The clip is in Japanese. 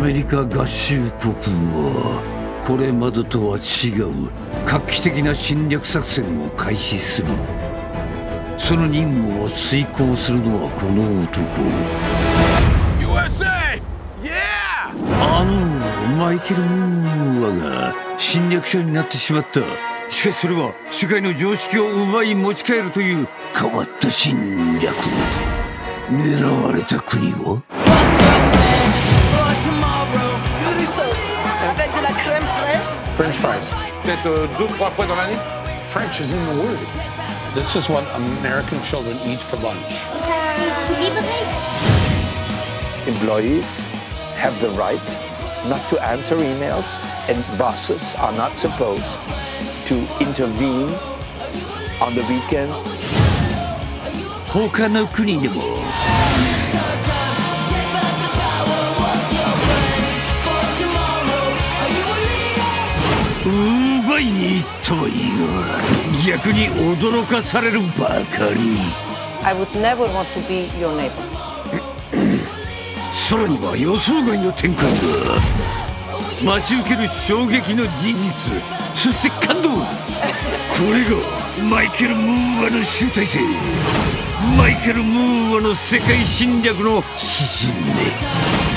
メリカ合衆国はこれまでとは違う画期的な侵略作戦を開始する。その任務を遂行するのはこの男。 USA! Yeah! マイケル・ムーアが侵略者になってしまった。しかしそれは世界の常識を奪い持ち帰るという変わった侵略。狙われた国は French fries. Peut-être 2-3 fois dans l'année. French is in the word. This is what American children eat for lunch. Employees have the right not to answer emails, and bosses are not supposed to intervene on the weekend. 他の国でも奪いに行ったはいいが、逆に驚かされるばかり。 I would never want to be your neighbor. さらには予想外の展開が待ち受ける。衝撃の事実、そして感動。これがマイケル・ムーアの集大成。マイケル・ムーアの世界侵略の進め。